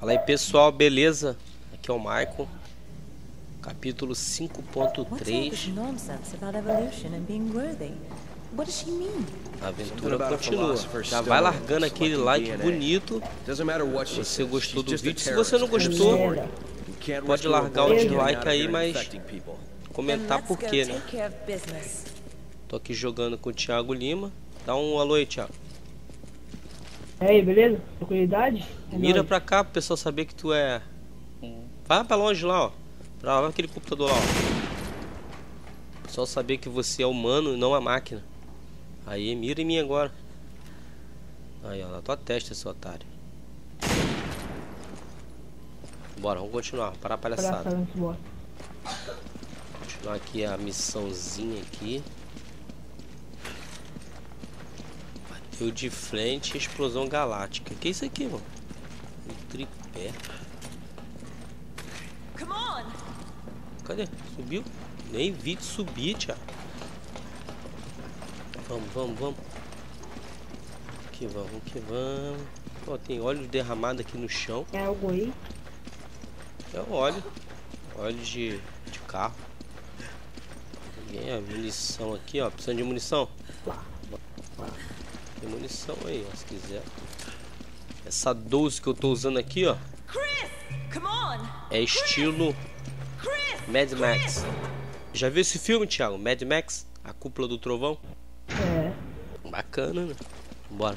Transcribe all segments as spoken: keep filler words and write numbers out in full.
Fala aí pessoal, beleza? Aqui é o Michael, capítulo cinco ponto três. A aventura continua. Já vai largando aquele like bonito. Se você gostou do vídeo, se você não gostou, pode largar o dislike aí, mas comentar por quê, né? Tô aqui jogando com o Thiago Lima. Dá um alô aí, Thiago. E aí, beleza? Tranquilidade? É Mira nóis. pra cá pro pessoal saber que tu é... Vai pra longe lá, ó. Pra lá aquele computador lá, ó. O pessoal saber que você é humano e não a máquina. Aí, mira em mim agora. Aí, ó, na tua testa, seu otário. Bora, vamos continuar. Parar a palhaçada. Palhaçada, bora. Continuar aqui a missãozinha aqui. Bateu de frente, explosão galáctica. Que é isso aqui, mano? Um tripé. Cadê? Subiu? Nem vi de subir, Thiago. Vamos, vamos, vamos. Que vamos, que vamos. Ó, tem óleo derramado aqui no chão. É algo aí? É o óleo. Óleo de, de carro. Tem a munição aqui, ó. Precisando de munição? Tem munição aí, ó, se quiser. Essa doze que eu tô usando aqui, ó. É estilo Mad Max. Já viu esse filme, Thiago? Mad Max? A Cúpula do Trovão? É. Bacana, né? Bora.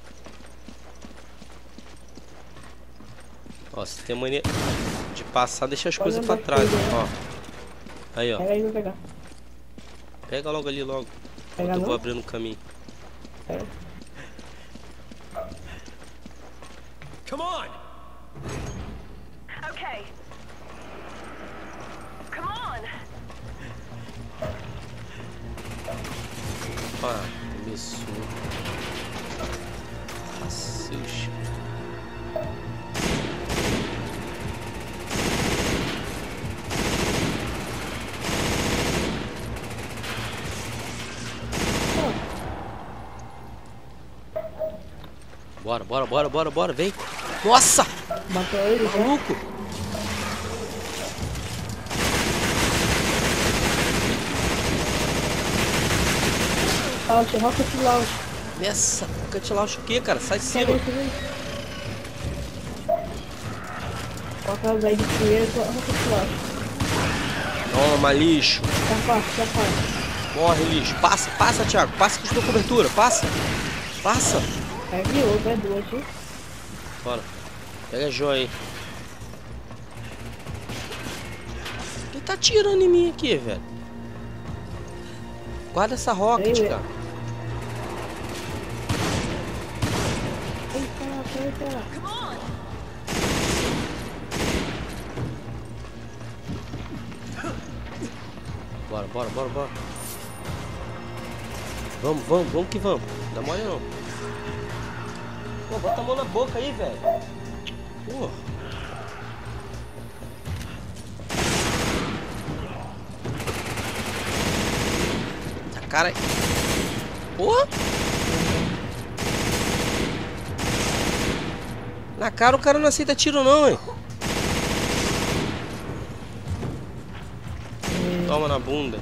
Ó, se tem mania de passar, deixa as coisas pra trás, ó. Aí, ó. Pega aí, vou pegar. Pega logo ali, logo. Pega Eu não? vou abrindo o caminho. Pega. Come on! Okay. Come on. Opa, começou. Cacete. Bora, bora, bora, bora, bora, vem. Nossa! Matou ele, já. Maluco! Launch, rocket launch. Nessa, rocket launch o que, cara? Sai de Pega cima. esse aí. Coloca as aí de primeiro, rocket launch. Toma, lixo. Tá fácil, tá fácil. Morre, lixo. Passa, passa, Thiago. Passa que eu te dou cobertura. Passa. Passa. Pega de outro, é duas, hein? Bora. Pega a joia aí. Ele tá atirando em mim aqui, velho. Guarda essa rocket, Aí, cara. Eita, eita. Bora, bora, bora, bora. Vamos, vamos, vamos que vamos. Não dá mole não. Pô, bota a mão na boca aí, velho. Pô. Essa cara aí. Pô. Na cara o cara não aceita tiro não, hein. Toma na bunda.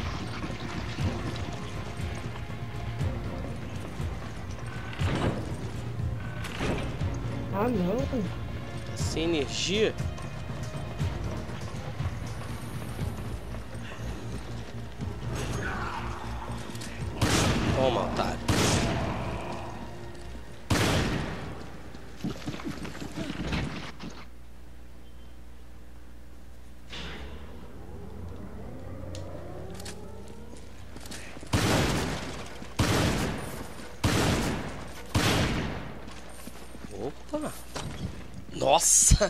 Ah, não. Sem energia. Toma, otário. Opa! Nossa!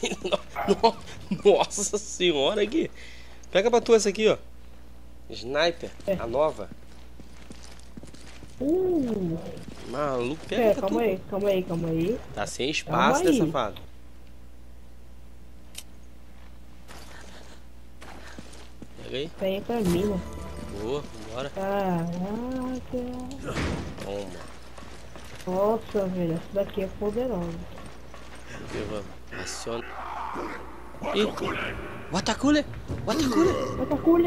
Nossa senhora aqui! Pega pra tu essa aqui, ó. Sniper, É. a nova. Uh. Maluco, pega É, pra calma tu. aí, calma aí, calma aí. Tá sem espaço, Calma né, aí. safado? Pega aí. Vem pra mim, mano. Boa, bora. Caraca. Toma. Nossa, velho, essa daqui é poderosa. Aqui, vamos. Aciona. Ih! Watakule! Watakule! Watakule!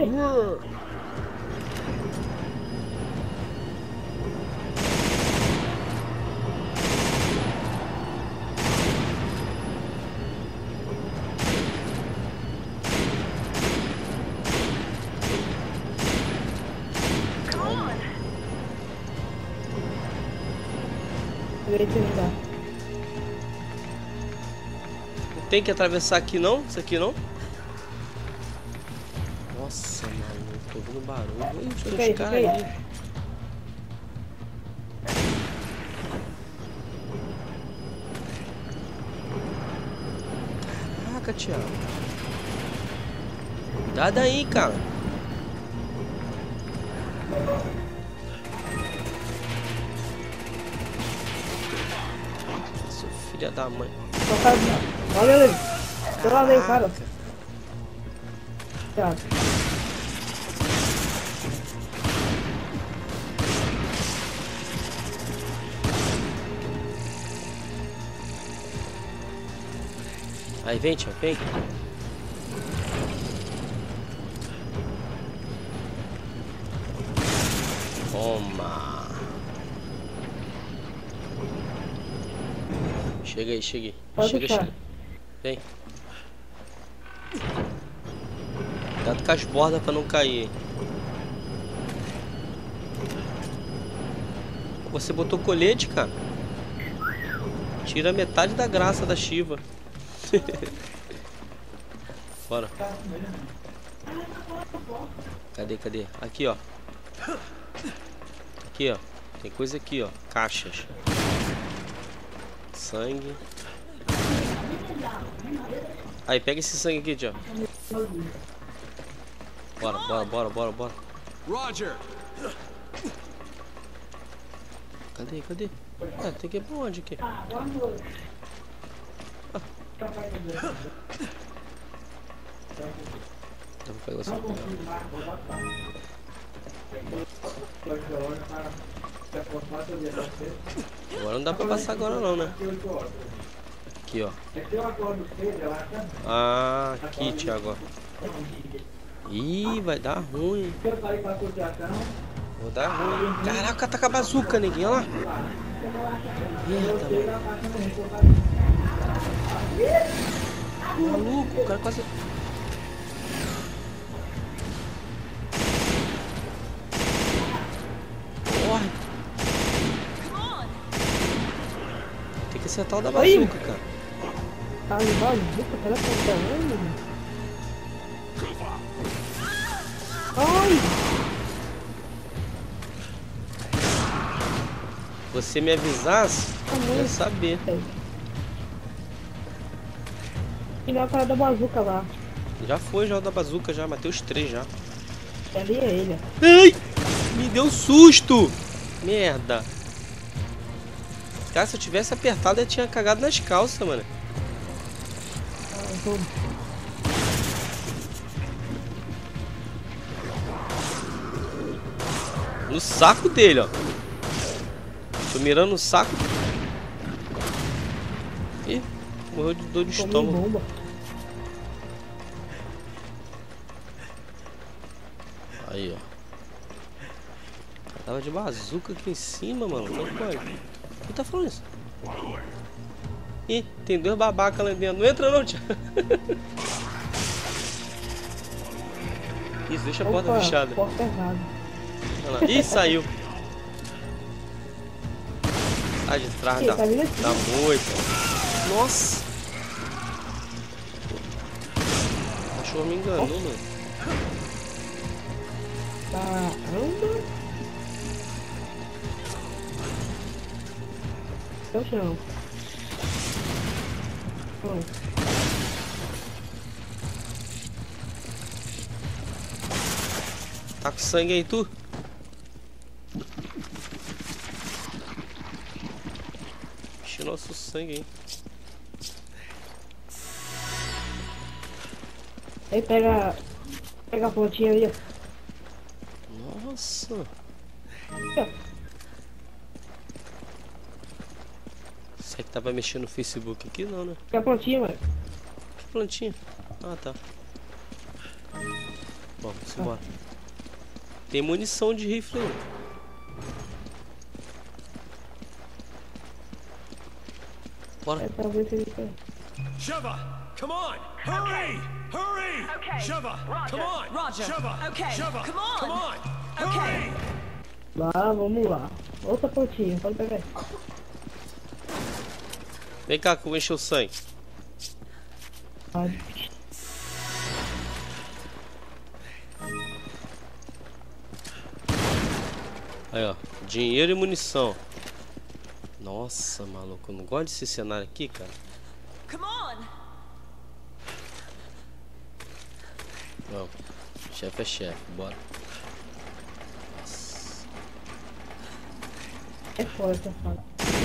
Não tem que atravessar aqui não? Isso aqui não? Nossa, mano, tô ouvindo barulho. Ih, tem uns caras ali. Caraca, Thiago. Cuidado aí, cara. Seu filho da mãe. Olha ele. Tô lá dentro, cara. Thiago. Aí, vem, Thiago, vem. Toma. Chega aí, chega aí. Pode chega, deixar. chega. Vem. Cuidado com as bordas pra não cair. Você botou colete, cara. Tira metade da graça da Shiva. Bora. Cadê, cadê? Aqui, ó. Aqui, ó. Tem coisa aqui, ó. Caixas. Sangue. Aí, pega esse sangue aqui, Tiago. Bora, bora, bora, bora, bora. Roger. Cadê, cadê? Ah, tem que ir pra onde aqui? Ah. Dá pra pegar essa Agora não dá pra passar agora não, né? Aqui, ó. Ah, aqui, Thiago. Ih, vai dar ruim. Vou dar ruim. Caraca, tá com a bazuca, neguinho, olha lá. Merda, mano. Maluco, o cara quase... Corre. Tem que acertar o da bazuca, cara. Tá de bazuca, cara, tá caramba. Ai! Você me avisasse, eu ia saber. E na cara da bazuca lá. Já foi já o da bazuca, já matei os três já. Ali é ele. Ai! Me deu susto! Merda! Cara, se eu tivesse apertado, eu tinha cagado nas calças, mano. Ah, vou... No saco dele, ó. Tô mirando no saco. Ih, morreu de dor de estômago. Bomba. Aí, ó. Tava de bazuca aqui em cima, mano. Como é que pode? Quem tá falando isso? Ih, tem dois babacas lá dentro. Não entra não, tia. Isso, deixa a porta Opa, fechada. Porta errada. Olha lá. Ih, saiu. Sai de trás Ih, da, tá vindo aqui. da moita. Nossa. O cachorro me enganou, mano. Caramba. É o chão. Pronto. Tá com sangue aí, tu? Enche nosso sangue aí. Aí pega. Pega a pontinha ali, ó. Nossa. Aqui, ó. Isso aqui Tá pra mexer no Facebook aqui? Não, né? Que plantinha, mano? Que plantinha? Ah, tá. Bom, vamos embora. Tem munição de rifle aí. Bora. É, talvez ele tenha. Sheva, come on! Hurry! Hurry! Okay. Sheva, Roger. come on! Roger. Sheva, Okay. Sheva, Come on. come on! Okay. Hurry! Lá, vamos lá. Outra plantinha, pode pegar. Vem cá que eu vou encher o sangue. Pode. Aí, ó. Dinheiro e munição. Nossa, maluco. Eu não gosto desse cenário aqui, cara. Come on. Não. Chefe é chefe. Bora. Nossa. É forte, é forte.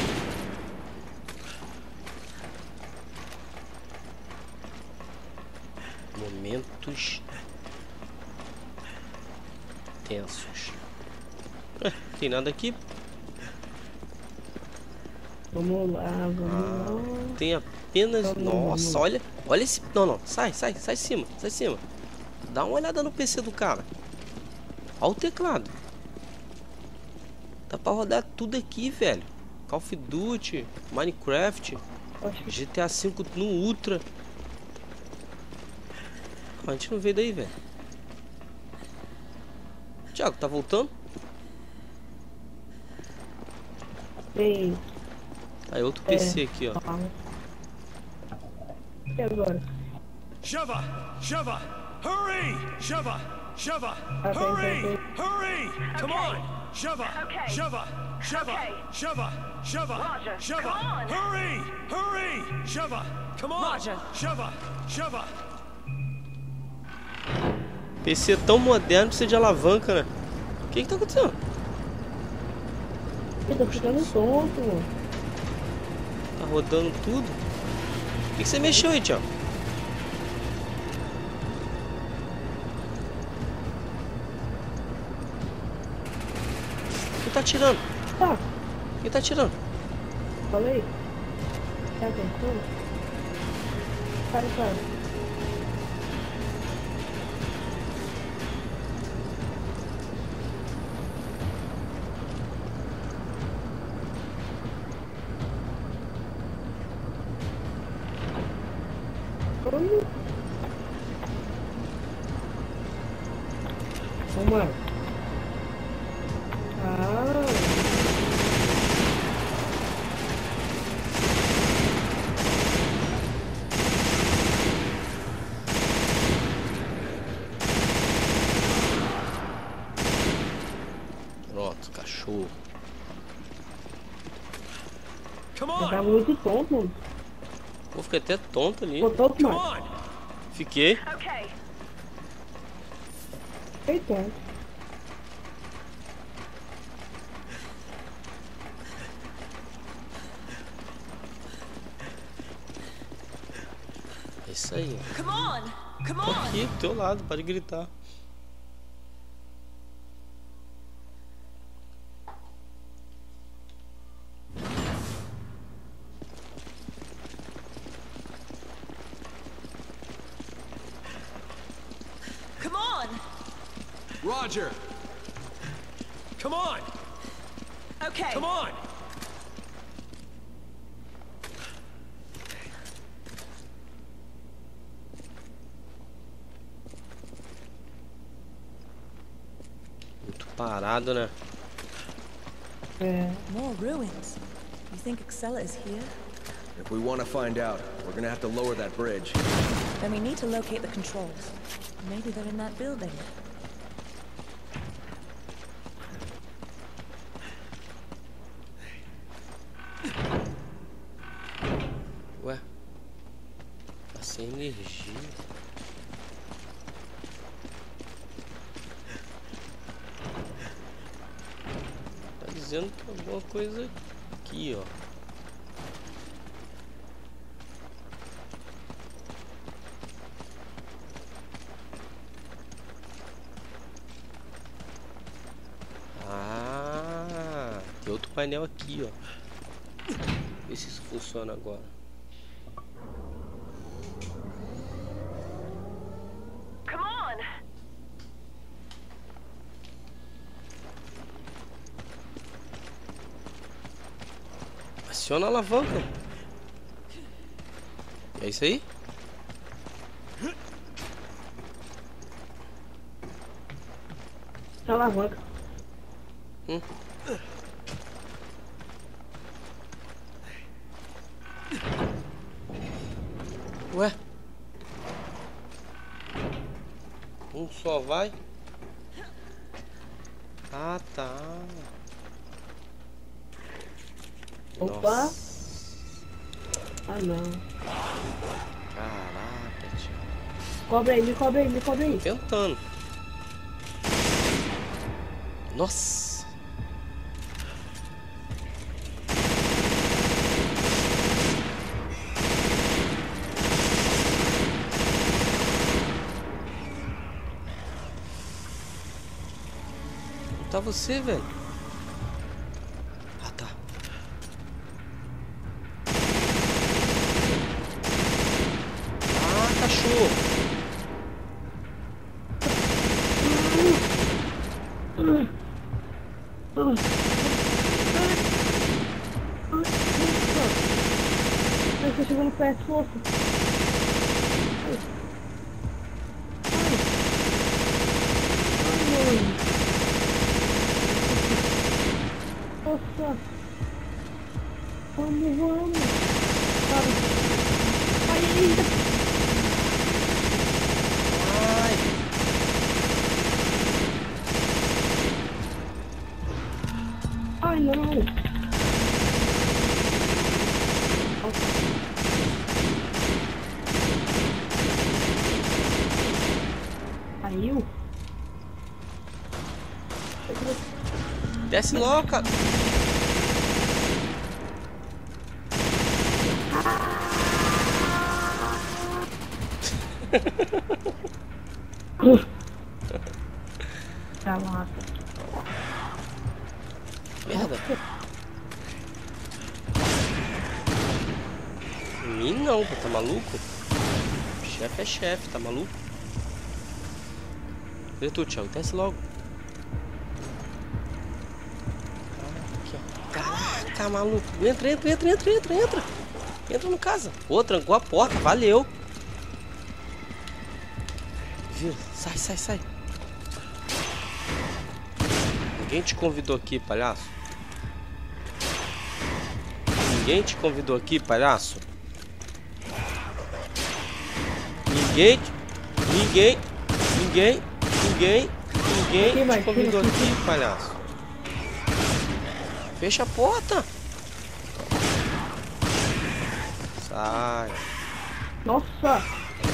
Momentos tensos. É, tem nada aqui. Vamos lá, vamos Ah, lá. tem apenas. Vamos, Nossa, vamos. olha. Olha esse. Não, não. Sai, sai, sai de cima. Sai de cima. Dá uma olhada no P C do cara. Olha o teclado. Dá pra rodar tudo aqui, velho. Call of Duty, Minecraft, Acho que G T A cinco no Ultra. Ah, a gente não veio daí, velho. Thiago, tá voltando? tem. Aí outro P C aqui, ó. Calma. E agora? Sheva, Sheva, hurry! Sheva, Sheva, Okay, hurry! okay. Hurry! Come Okay. on! Sheva, Okay. Sheva, Sheva, Okay. Sheva, Sheva, Roger. Sheva, Come on. hurry! Hurry! Sheva, come on! Roger. Sheva, Sheva. P C tão moderno, precisa de alavanca, né? O que que tá acontecendo? Eu tô ficando tonto, mano. Tá rodando tudo? O que que você mexeu aí, Thiago? Quem tá atirando? Tá, Quem tá atirando? falei. Tá pensando? Para, para. Vamos. Vamos lá. Ah. Pronto, cachorro. Come Você tá on! muito tonto, mano. Pô, fiquei até tonto ali. Ficou tonto, Come mano. on! Fiquei. Okay. Fiquei tonto. É isso aí. Come on. Come Tô on. aqui do teu lado, pode gritar. Come on. Roger! Come on! Okay. Come on! Muito parado, né? É. More ruins. You think Excella is here? If we want to find out, we're gonna have to lower that bridge. Then we need to locate the controls. Maybe they're in that building. Ué? Tá sem energia. Tá dizendo que alguma coisa aqui, ó. Ah, tem outro painel aqui, ó. ver se isso funciona agora. Come on. Aciona a alavanca. É isso aí? Tá alavanca. Hum. Ué? Um só vai? Ah, tá. Opa. Nossa. Ah, não. Caraca, tio. Cobre aí, me cobre aí, me cobre aí. Tentando. Nossa. Tá você, velho? Ah, tá. Ah, cachorro. Eu tô chegando perto, força. Nossa! Vamos, vamos! Para! Vai ainda! Ai! Ai, não! Caiu? Desce logo, cara. Tá lá. Merda. Mim não, pô, tá maluco? Chefe é chefe, tá maluco? Vê tu, Thiago, desce logo. Aqui, ó. Caraca, maluco. Entra, entra, entra, entra, entra, entra. Entra no casa. Pô, trancou a porta, valeu. Viu? Sai, sai, sai. Ninguém te convidou aqui, palhaço. Ninguém te convidou aqui, palhaço. Ninguém, ninguém, ninguém, ninguém, ninguém te convidou aqui, palhaço. Fecha a porta. Sai. Nossa!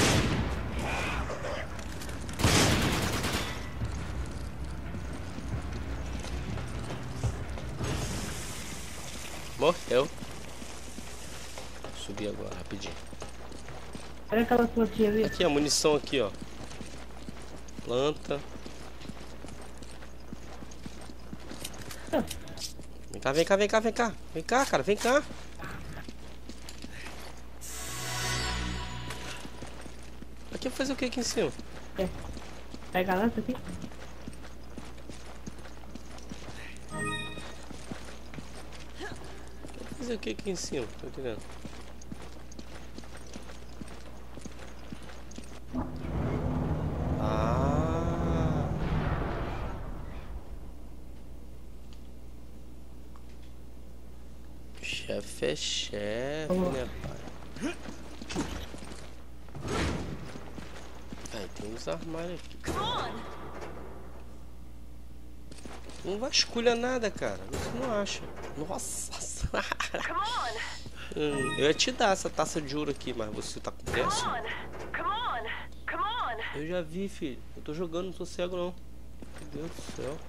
Morreu. Subir agora, rapidinho. Olha aquela plantinha ali. Aqui, a munição aqui, ó. Planta. Vem cá, vem cá, vem cá, vem cá. Vem cá, cara, vem cá. Aqui, fazer o que aqui em cima? É. Pega a lança aqui. Fazer o que aqui em cima? Tô entendendo. Ah. Chefe é chefe, né, pai? Aí tem uns armários aqui. Não vasculha nada, cara. Você não acha. Nossa. hum, eu ia te dar essa taça de ouro aqui, mas você tá com pressa? Eu já vi, filho. Eu tô jogando, não sou cego, não. Meu Deus do céu.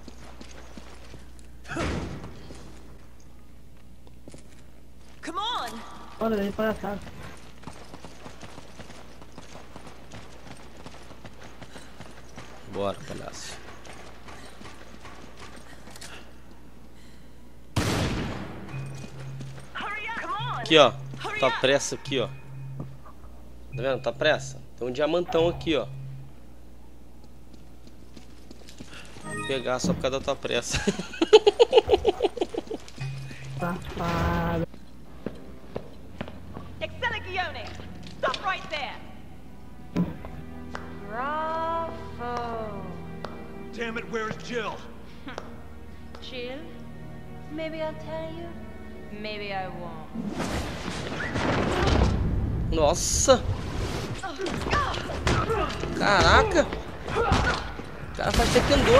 Come on! Bora, vem para cá. Bora, palhaço. Aqui, ó. Tua pressa aqui, ó. Tá vendo? Tua pressa. Tem um diamantão aqui, ó. Vou pegar só por causa da tua pressa. Safado. Excelligione! Stop right there! Bravo! Damn it, where's Jill? Jill? Maybe I'll tell you. Maybe I won't. Nossa! Caraca! O cara faz taekwondo.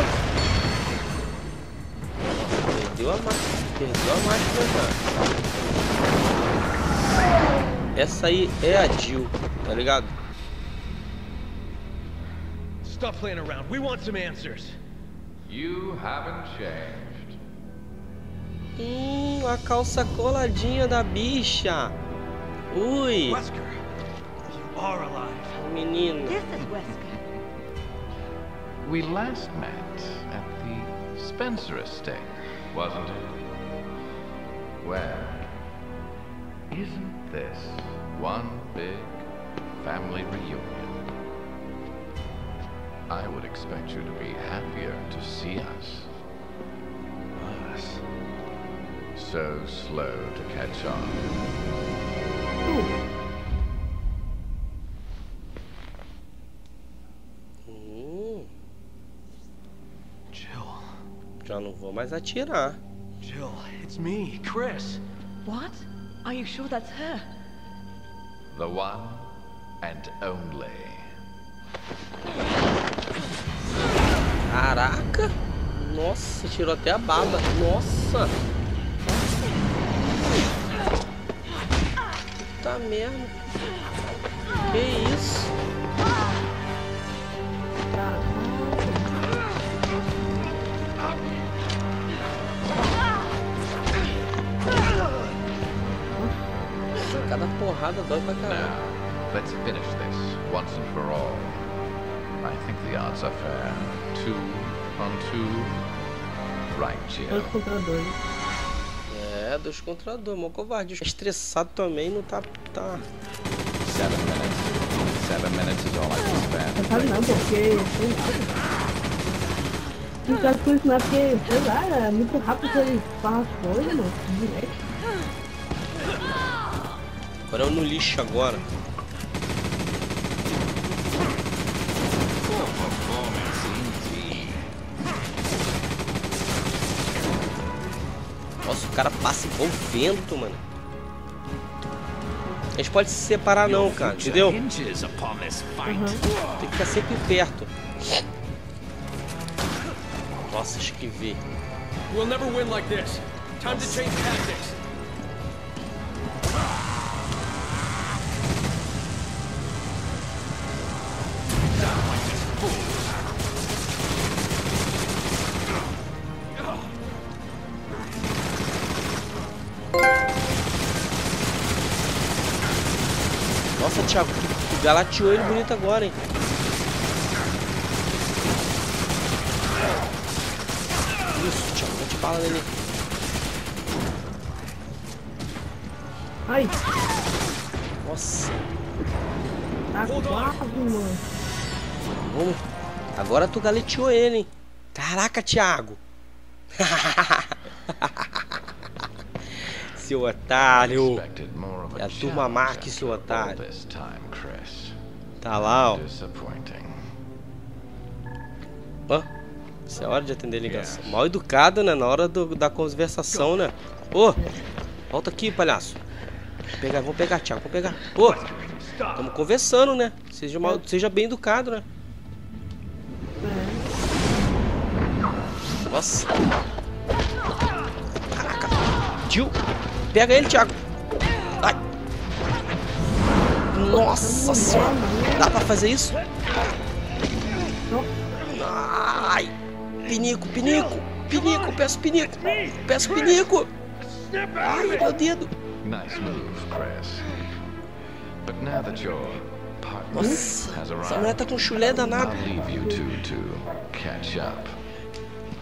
Perdeu a máquina. Perdeu a máquina, cara. Essa aí é a Jill, tá ligado? Stop playing around. We want some answers. You haven't changed. Hum, a calça coladinha da bicha. Ui. Wesker, you are alive. Menina. This is Wesker. We last met at the Spencer estate, wasn't it? Well, isn't this one big family reunion? I would expect you to be happier to see us. Us. So slow to catch on. Hum, Jill. já não vou mais atirar. Jill, it's me, Chris. What? Are you sure that's her? The one and only. Caraca! Nossa, tirou até a baba. Nossa! Puta merda! Que isso? Cada porrada dói pra caralho. Now, let's finish this once and for all. I think the odds are fair. Two on two. Right, Jill. Dois contra dois. É, dois contra dois, mó covarde. Estressado também, não tá. tá... Seven minutes. Seven minutes is all I can spare. Não sabe não, porque sei lá. Não sabe com isso não é porque, sei lá, é muito rápido que ele faz as coisas, mano. Direto. Agora eu no lixo agora. Nossa, o cara passa igual vento, mano. A gente pode se separar não, cara, entendeu? Uhum. Tem que ficar sempre perto. Nossa, esquivei. We'll never win like this. Time to change tactics. Nossa, Thiago, tu, tu galateou ele bonito agora, hein? Isso, Thiago, não te fala nele. Ai, Nossa, tá quase, mano. vamos. Agora tu galeteou ele, hein? Caraca, Thiago. Seu otário. Expected more of É a a turma challenge Mark, after seu all otário. this time, Chris. Tá lá, ó. Disappointing. Ó, isso é hora de atender a ligação. Mal educado, né? Na hora do, da conversação, né? Ô, volta aqui, palhaço. Vou pegar, vou pegar, Thiago, vou pegar. Ô, estamos conversando, né? Seja, mal, seja bem educado, né? Nossa. Caraca. Tio, pega ele, Thiago. Ai. Nossa senhora. Dá pra fazer isso? Ai. Pinico, pinico. Pinico, peço pinico. Peço pinico. Ai, meu dedo. Nice move, Chris. But now that your partner Nossa, has essa mulher arrived, tá com chulé danado. I'll leave you two to catch up.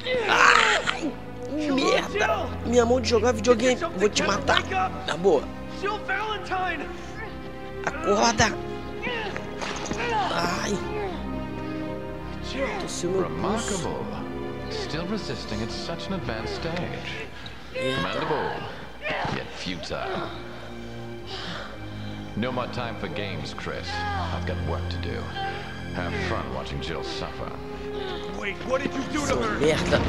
Ai, merda. Minha mão de jogar videogame. Vou te matar. Na boa. Jill Valentine! Acorda! Ai! Tô sendo Remarkable. Still resisting at such an advanced stage. Commendable, yet futile. No more time for games, Chris. I've got work to do. Have fun watching Jill suffer. Wait, what did you do to her? merda!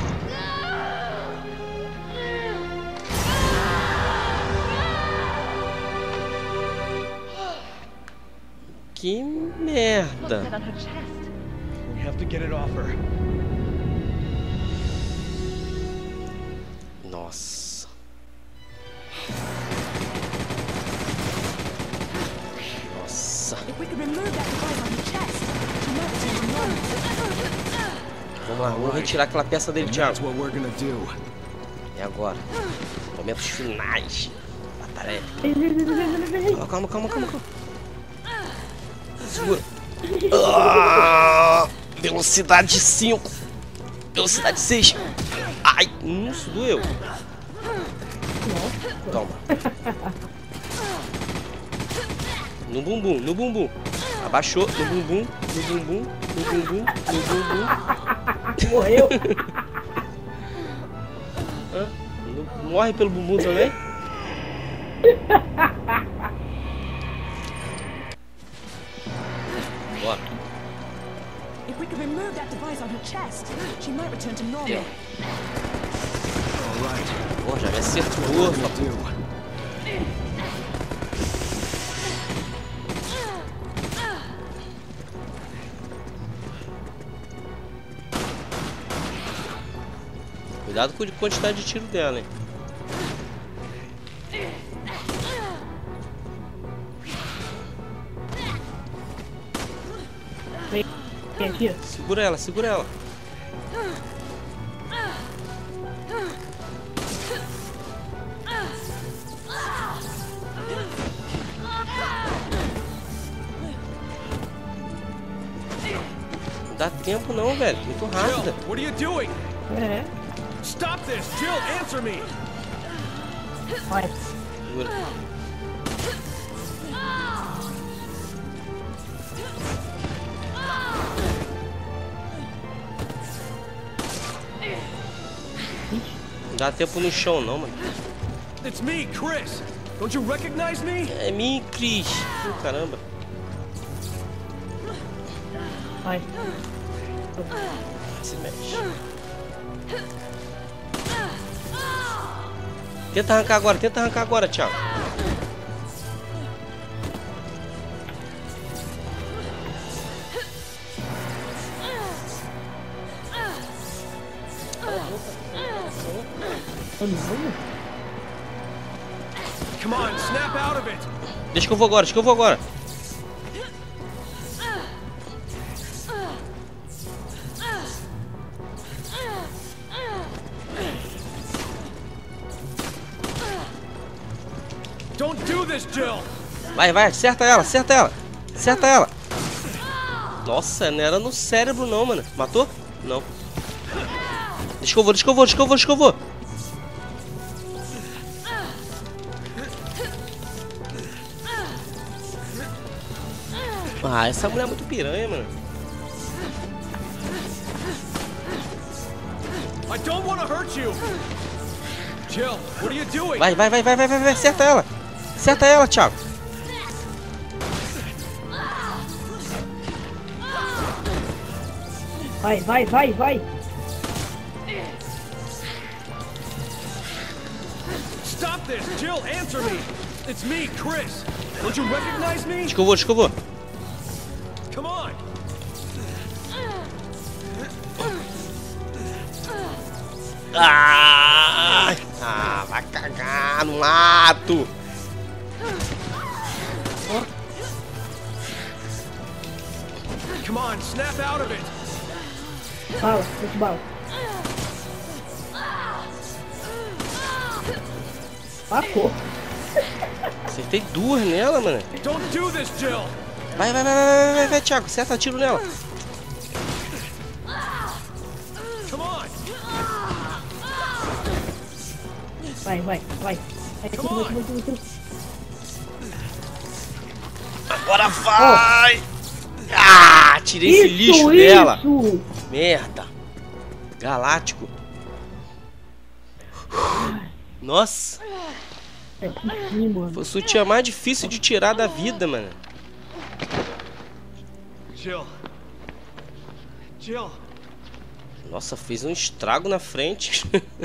Que merda! We have to get it off her. Nossa. Nossa. Vamos lá, vamos retirar aquela peça dele, Thiago. E agora? Momentos finais. Batalha. Calma, calma, calma, calma, calma. Segura. Ah, velocidade cinco. Velocidade seis. Ai, hum, isso doeu. Toma. No bumbum, no bumbum. Abaixou, no bumbum, no bumbum, no bumbum, no bumbum. Morreu. Hã? Morre pelo bumbum também? Bora. If we could remove that device on her chest, she might return to normal. Pô, já me acertou. Cuidado com a quantidade de tiro dela, hein? Vem aqui. Segura ela, segura ela. Não dá tempo não, velho. Muito rápida. Jill, what are you doing? É. Stop this! Jill, answer me! Vai. Segura. Não dá tempo no chão não, mano. It's me, Chris! Don't you recognize me? É mim, Chris. Oh, caramba. Vai. Se mexe. Tenta arrancar agora, tenta arrancar agora, Thiago. Come on, snap out of it! Deixa que eu vou agora, deixa que eu vou agora. Don't do this, Jill! Vai, vai, acerta ela, acerta ela. Acerta ela. Nossa, não era no cérebro não, mano. Matou? Não. Deixa que eu vou, deixa que eu vou, deixa que eu vou, deixa que eu vou. Ah, essa mulher é muito piranha, mano. I don't want to hurt you! Jill, what are you doing? Vai, vai, vai, vai, vai, vai, vai, acerta ela. Acerta ela, Thiago. Vai, vai, vai, vai. Stop this! Jill, answer me! It's me, Chris! Don't you recognize me? Deixa que eu vou, deixa que eu vou. Come on! Ah, ah, vai cagar no mato. Come on, snap out of it! Bala, muito bala. Pacou. Acertei duas nela, mano. Don't do this, Jill! Vai, vai, vai, vai, vai, vai, Thiago. Acerta tiro nela. Come on! Vai, vai, vai. Vai, Come on. vai, vai, vai, vai. Agora vai! Ah, tirei esse lixo dela. Merda. Galáctico. Nossa. Foi o sutiã mais difícil de tirar da vida, mano. Jill. Jill. Nossa, fez um estrago na frente.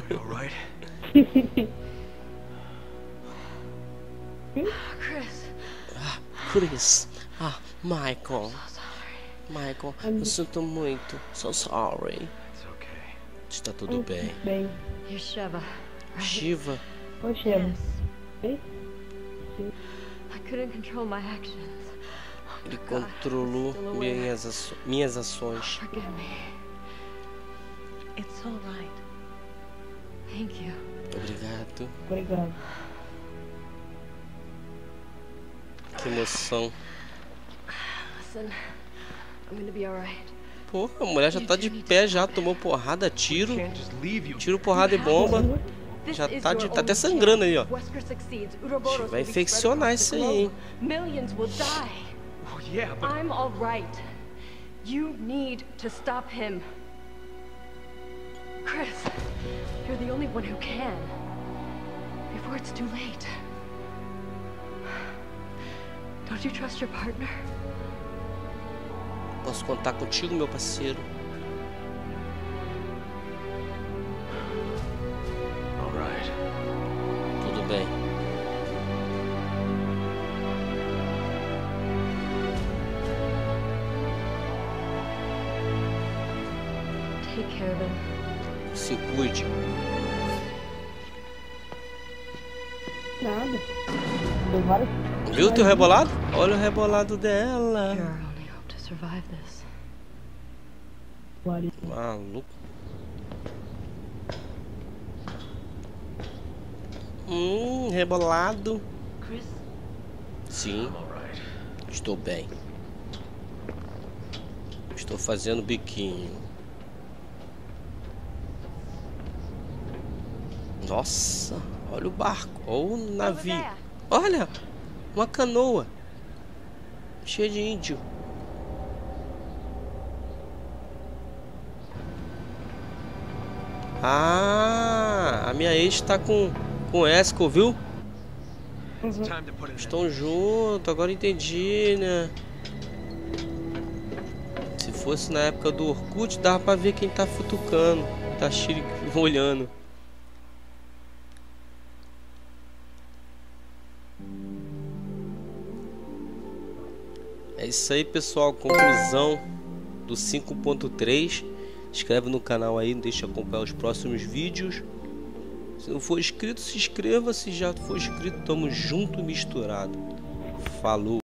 Chris. Ah, Chris. Ah, Michael. Michael, eu sinto muito. So sorry. Está tudo bem. Bem. You're Shiva. Shiva. Oi, Shiva. Yes. I couldn't control my actions. Ele controlou minhas, aço minhas ações. Forgive me. It's all right. Thank you. Obrigado. Obrigado. Que emoção. Listen, I'm gonna be all right. Pô, a mulher já tá de pé, já tomou porrada, tiro. Tiro, porrada e bomba. Já tá, de, tá até sangrando aí, ó. Vai infeccionar isso aí, hein? Millions will die. Yeah, but I'm all right. You need to stop him. Chris, you're the only one who can. Before it's too late. Don't you trust your partner? Posso contar contigo, meu parceiro? All right. Tudo bem. Take care of him. Se cuide. Nada. Deu várias... Viu o teu rebolado? Olha o rebolado dela. You're our only hope to survive this. Maluco. Hum, rebolado. Chris? Sim. Estou bem. Estou fazendo biquinho. Nossa, olha o barco, olha o navio. Olha, uma canoa cheia de índio. Ah, a minha ex tá com com Esco, viu? Estão juntos, agora entendi, né? Se fosse na época do Orkut, dava pra ver quem tá futucando, tá olhando. É isso aí, pessoal, conclusão do cinco ponto três. Se inscreve no canal aí, não deixa de acompanhar os próximos vídeos. Se não for inscrito, se inscreva. Se já for inscrito, tamo junto e misturado. Falou!